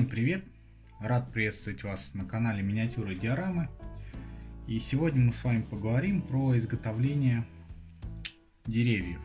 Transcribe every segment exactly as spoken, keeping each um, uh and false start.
Всем привет! Рад приветствовать вас на канале Миниатюры и Диорамы. И сегодня мы с вами поговорим про изготовление деревьев.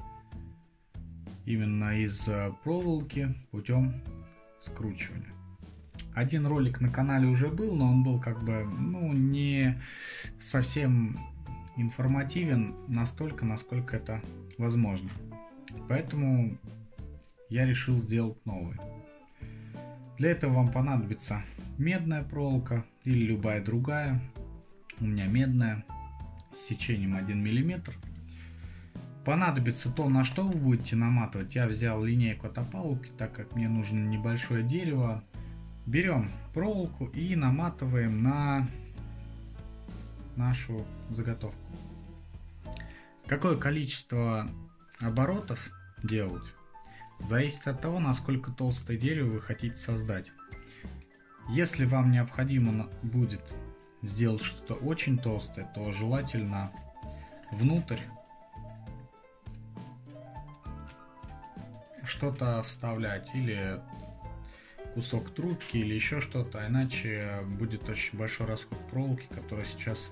Именно из проволоки путем скручивания. Один ролик на канале уже был, но он был как бы ну, не совсем информативен настолько, насколько это возможно. Поэтому я решил сделать новый. Для этого вам понадобится медная проволока или любая другая. У меня медная с сечением один миллиметр. Понадобится то, на что вы будете наматывать. Я взял линейку от опалубки, так как мне нужно небольшое дерево. Берем проволоку и наматываем на нашу заготовку. Какое количество оборотов делать зависит от того, насколько толстое дерево вы хотите создать. Если вам необходимо будет сделать что-то очень толстое, то желательно внутрь что-то вставлять, или кусок трубки, или еще что-то, иначе будет очень большой расход проволоки, которая сейчас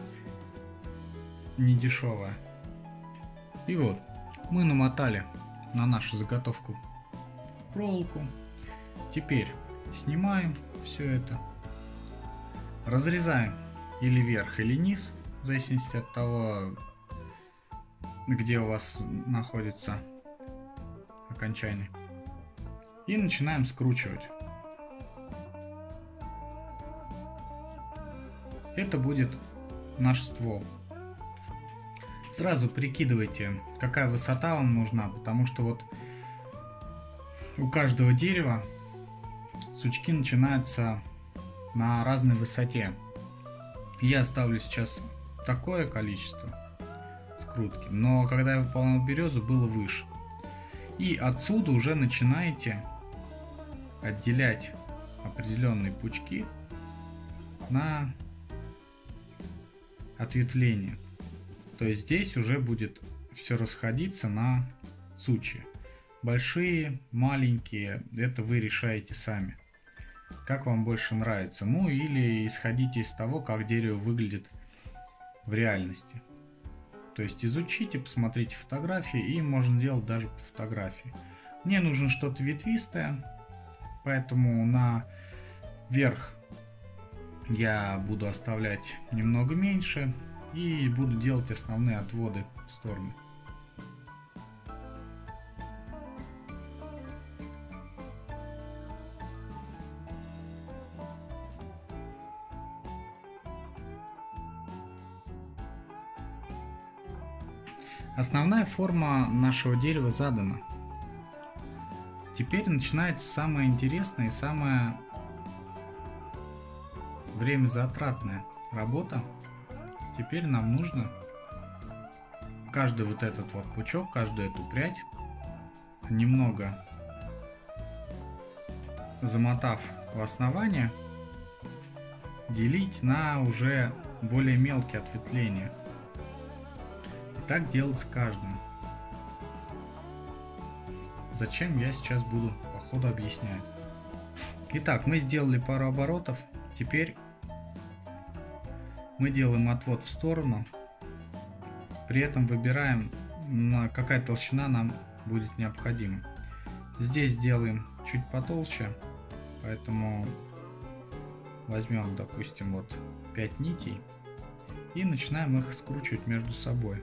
не дешевая. И вот мы намотали на нашу заготовку проволоку. Теперь снимаем все это, разрезаем или вверх, или низ, в зависимости от того, где у вас находится окончание, и начинаем скручивать. Это будет наш ствол. Сразу прикидывайте, какая высота вам нужна, потому что вот у каждого дерева сучки начинаются на разной высоте. Я ставлю сейчас такое количество скрутки, но когда я выполнял березу, было выше. И отсюда уже начинаете отделять определенные пучки на ответвление. То есть здесь уже будет все расходиться на сучья. Большие, маленькие, это вы решаете сами, как вам больше нравится. Ну или исходите из того, как дерево выглядит в реальности. То есть изучите, посмотрите фотографии, и можно делать даже по фотографии. Мне нужно что-то ветвистое, поэтому на верх я буду оставлять немного меньше. И буду делать основные отводы в сторону. Основная форма нашего дерева задана. Теперь начинается самое интересное и самое времязатратная работа. Теперь нам нужно каждый вот этот вот пучок, каждую эту прядь, немного замотав в основание, делить на уже более мелкие ответвления. И так делать с каждым. Зачем, я сейчас буду по ходу объяснять. Итак, мы сделали пару оборотов. Теперь мы делаем отвод в сторону, при этом выбираем, на какая толщина нам будет необходима. Здесь делаем чуть потолще, поэтому возьмем, допустим, вот пять нитей и начинаем их скручивать между собой.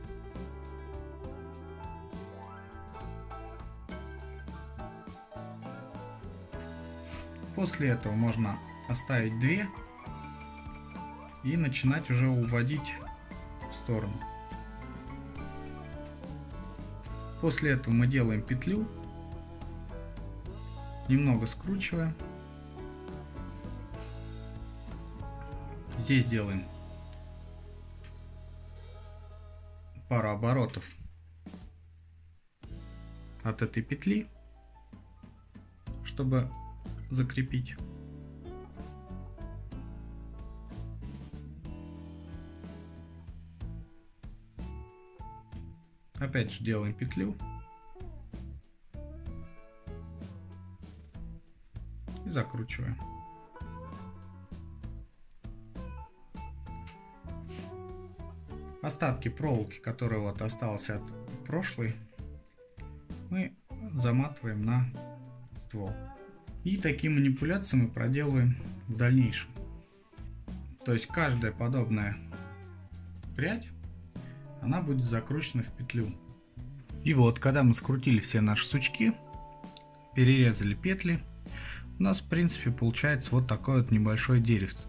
После этого можно оставить две и начинать уже уводить в сторону. После этого мы делаем петлю, немного скручиваем. Здесь делаем пару оборотов от этой петли, чтобы закрепить. Опять же делаем петлю, и закручиваем. Остатки проволоки, которые вот осталось от прошлой, мы заматываем на ствол. И такие манипуляции мы проделываем в дальнейшем. То есть каждая подобная прядь, она будет закручена в петлю. И вот, когда мы скрутили все наши сучки, перерезали петли, у нас в принципе получается вот такое вот небольшое деревце.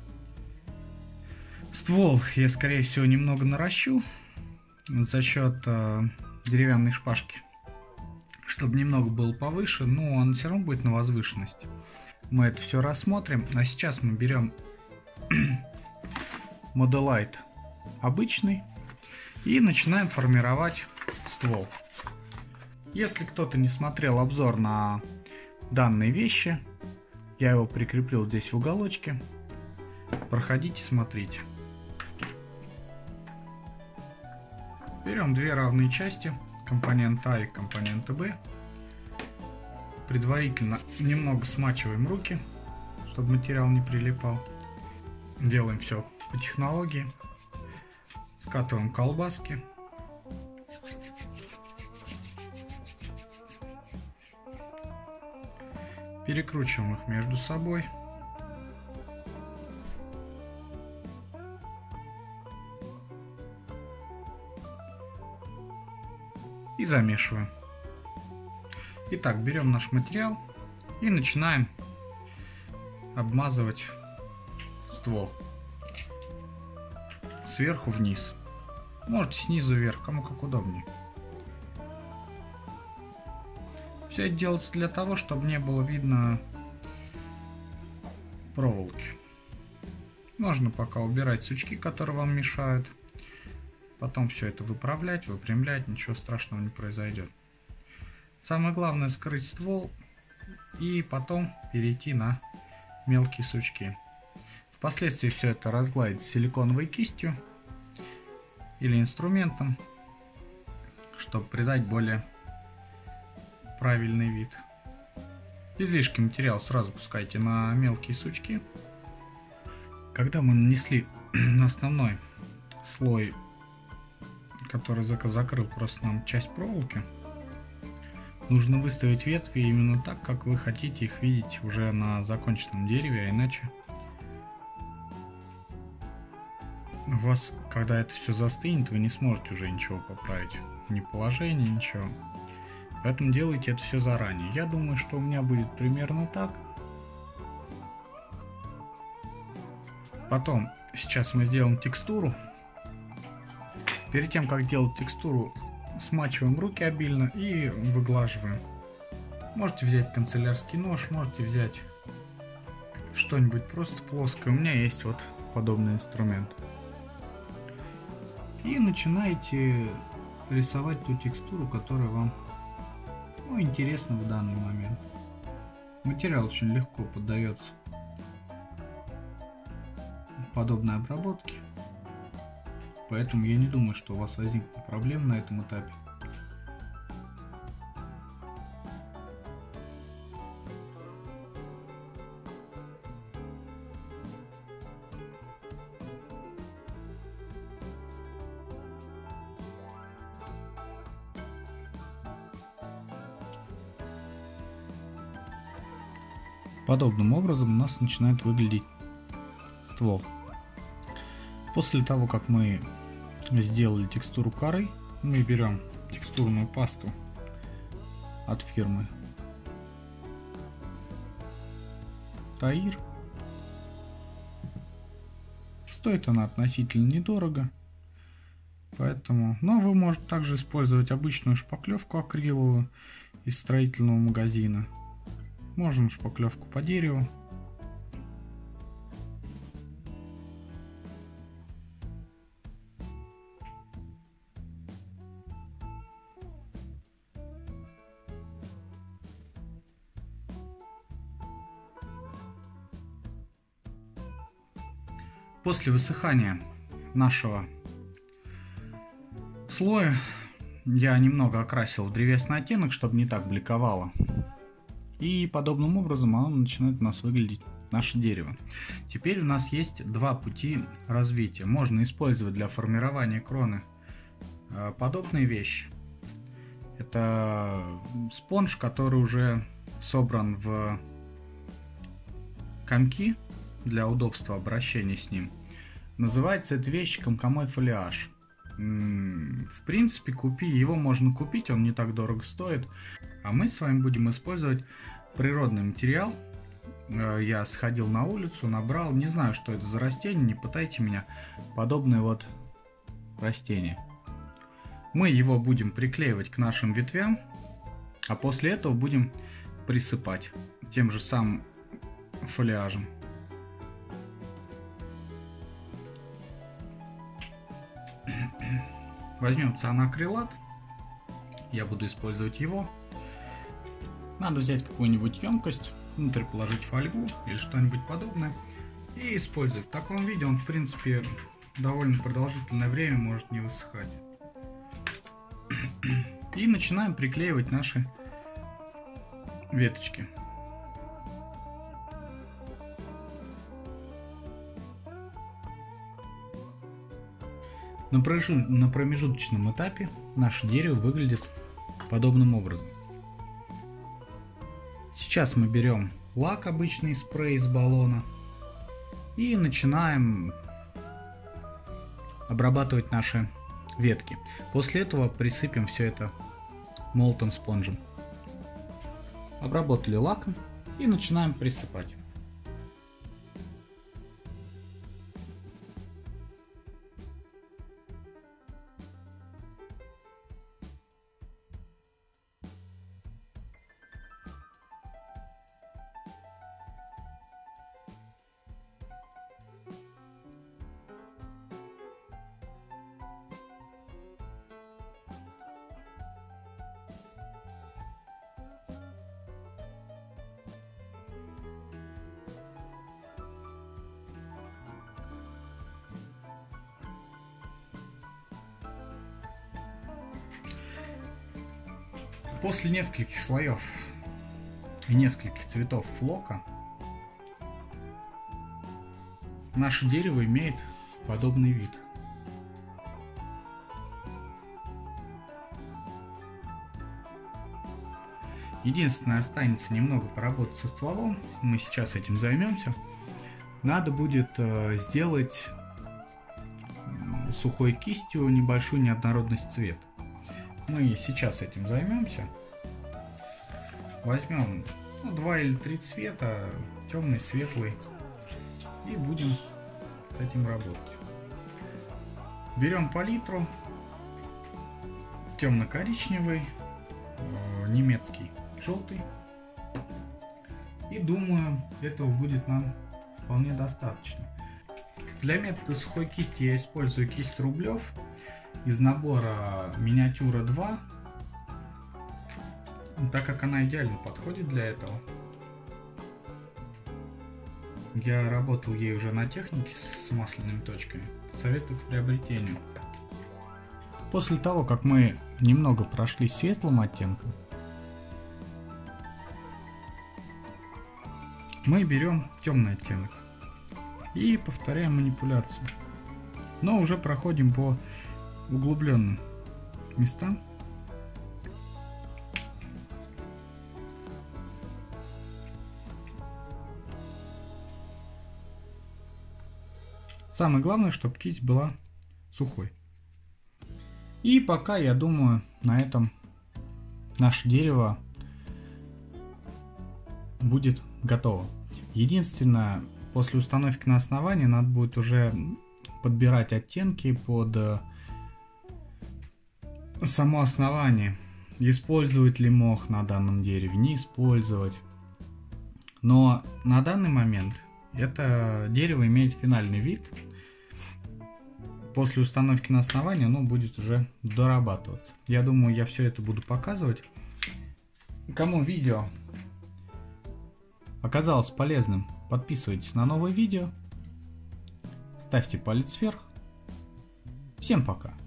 Ствол я, скорее всего, немного наращу за счет э, деревянной шпажки, чтобы немного было повыше, но он все равно будет на возвышенности. Мы это все рассмотрим. А сейчас мы берем Modelite обычный и начинаем формировать ствол. Если кто-то не смотрел обзор на данные вещи, я его прикрепил здесь в уголочке. Проходите, смотрите. Берем две равные части, компонент А и компонент Б. Предварительно немного смачиваем руки, чтобы материал не прилипал. Делаем все по технологии. Скатываем колбаски. Перекручиваем их между собой. И замешиваем. Итак, берем наш материал и начинаем обмазывать ствол сверху вниз. Можете снизу вверх, кому как удобнее. Все это делается для того, чтобы не было видно проволоки. Можно пока убирать сучки, которые вам мешают. Потом все это выправлять, выпрямлять, ничего страшного не произойдет. Самое главное скрыть ствол и потом перейти на мелкие сучки. Впоследствии все это разгладить силиконовой кистью или инструментом, чтобы придать более правильный вид. Излишки материала сразу пускайте на мелкие сучки. Когда мы нанесли основной слой, который закрыл просто нам часть проволоки, нужно выставить ветви именно так, как вы хотите их видеть уже на законченном дереве, а иначе у вас, когда это все застынет, вы не сможете уже ничего поправить, ни положение, ничего. Поэтому делайте это все заранее. Я думаю, что у меня будет примерно так. Потом, сейчас мы сделаем текстуру. Перед тем, как делать текстуру, смачиваем руки обильно и выглаживаем. Можете взять канцелярский нож, можете взять что-нибудь просто плоское. У меня есть вот подобный инструмент. И начинаете рисовать ту текстуру, которая вам, ну, интересна в данный момент. Материал очень легко поддается подобной обработке. Поэтому я не думаю, что у вас возникнет проблем на этом этапе. Подобным образом у нас начинает выглядеть ствол. После того, как мы сделали текстуру коры, мы берем текстурную пасту от фирмы Таир. Стоит она относительно недорого, поэтому, но вы можете также использовать обычную шпаклевку акриловую из строительного магазина. Можно шпаклевку по дереву. После высыхания нашего слоя я немного окрасил в древесный оттенок, чтобы не так бликовало. И подобным образом оно начинает у нас выглядеть, наше дерево. Теперь у нас есть два пути развития. Можно использовать для формирования кроны подобные вещи. Это спонж, который уже собран в комки для удобства обращения с ним. Называется эта вещь комкомой фолиаж. В принципе, купи, его можно купить, он не так дорого стоит. А мы с вами будем использовать природный материал. Я сходил на улицу, набрал, не знаю, что это за растение, не пытайте меня, подобное вот растение. Мы его будем приклеивать к нашим ветвям, а после этого будем присыпать тем же самым фолиажем. Возьмем цианакрилат, я буду использовать его. Надо взять какую-нибудь емкость, внутрь положить фольгу или что-нибудь подобное и использовать. В таком виде он, в принципе, довольно продолжительное время может не высыхать. И начинаем приклеивать наши веточки. На промежуточном этапе наше дерево выглядит подобным образом. Сейчас мы берем лак, обычный спрей из баллона, и начинаем обрабатывать наши ветки. После этого присыпем все это молотым спонжем. Обработали лаком и начинаем присыпать. После нескольких слоев и нескольких цветов флока наше дерево имеет подобный вид. Единственное, останется немного поработать со стволом, мы сейчас этим займемся. Надо будет э, сделать сухой кистью небольшую неоднородность цвета. Мы сейчас этим займемся. Возьмем ну, два или три цвета, темный, светлый, и будем с этим работать. Берем палитру, темно-коричневый, э, немецкий желтый, и думаю, этого будет нам вполне достаточно. Для метода сухой кисти я использую кисть Рублев из набора миниатюра два, так как она идеально подходит для этого. Я работал ей уже на технике с масляными точками, советую к приобретению. После того, как мы немного прошли светлым оттенком, мы берем темный оттенок и повторяем манипуляцию, но уже проходим по углубленным местам. Самое главное, чтобы кисть была сухой. И пока, я думаю, на этом наше дерево будет готово. Единственное, после установки на основании надо будет уже подбирать оттенки под само основание. Использовать ли мох на данном дереве, не использовать. Но на данный момент это дерево имеет финальный вид. После установки на основание оно будет уже дорабатываться. Я думаю, я все это буду показывать. Кому видео оказалось полезным, подписывайтесь на новые видео, ставьте палец вверх. Всем пока!